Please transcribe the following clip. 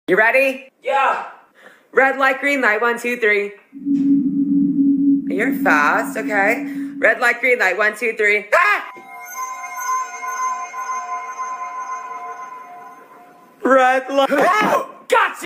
You ready? Yeah. Red light, green light, 1, 2, 3. You're fast, okay. Red light, green light, 1, 2, 3. Ah! Red light. Gotcha!